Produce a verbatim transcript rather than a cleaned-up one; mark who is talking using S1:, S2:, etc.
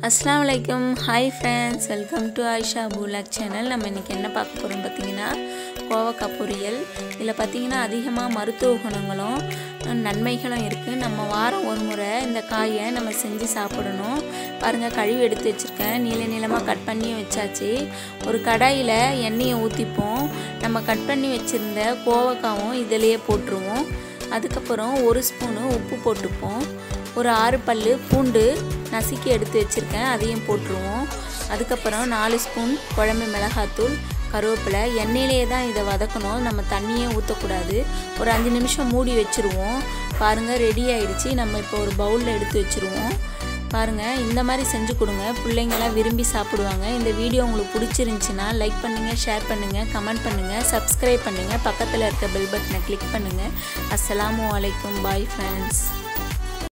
S1: अस्सलाम वालेकुम hi friends welcome to Ayesha blog channel நம்ம இன்னைக்கு என்ன பார்க்க போறோம் பாத்தீங்கன்னா கோவக்காய் பொரியல் இதுல பாத்தீங்கன்னா அதிகமா மருத்துவ குணங்களும் நன்மைகளும் இருக்கு நம்ம வாரம் ஒரு முறை இந்த காயை நம்ம செஞ்சு சாப்பிடணும் பாருங்க கழுவி எடுத்து வச்சிருக்கேன் நீல நீளமா கட் பண்ணி வச்சாச்சு ஒரு கடாயில எண்ணெயை ஊத்திப்போம் நம்ம கட் பண்ணி வச்சிருந்த கோவக்காயும் இதிலேயே போட்டுருவோம் அதுக்கு அப்புறம் ஒரு ஸ்பூன் உப்பு போட்டுப்போம் ஒரு ஆறு பல்லு பூண்டு நசுக்கி எடுத்து வச்சிருக்கேன் அதையும் போட்டுருவோம் அதுக்கு அப்புறம் நாலு ஸ்பூன் குழம்பு மிளகாய்த்தூள் கருவேப்பிலை எண்ணெயிலே தான் இதை வதக்கணும் நம்ம தண்ணியே ஊற்றக்கூடாது ஒரு அஞ்சு நிமிஷம் மூடி வச்சிருவோம் பாருங்கள் ரெடி ஆயிடுச்சு நம்ம இப்போ ஒரு பவுலில் எடுத்து வச்சுருவோம் பாருங்கள் இந்த மாதிரி செஞ்சு கொடுங்க பிள்ளைங்களாம் விரும்பி சாப்பிடுவாங்க இந்த வீடியோ உங்களுக்கு பிடிச்சிருந்துச்சின்னா லைக் பண்ணுங்கள் ஷேர் பண்ணுங்கள் கமெண்ட் பண்ணுங்கள் சப்ஸ்கிரைப் பண்ணுங்கள் பக்கத்தில் இருக்க பெல் பட்டனை கிளிக் பண்ணுங்கள் அஸ்ஸலாமு அலைக்கும் பாய் ஃப்ரெண்ட்ஸ்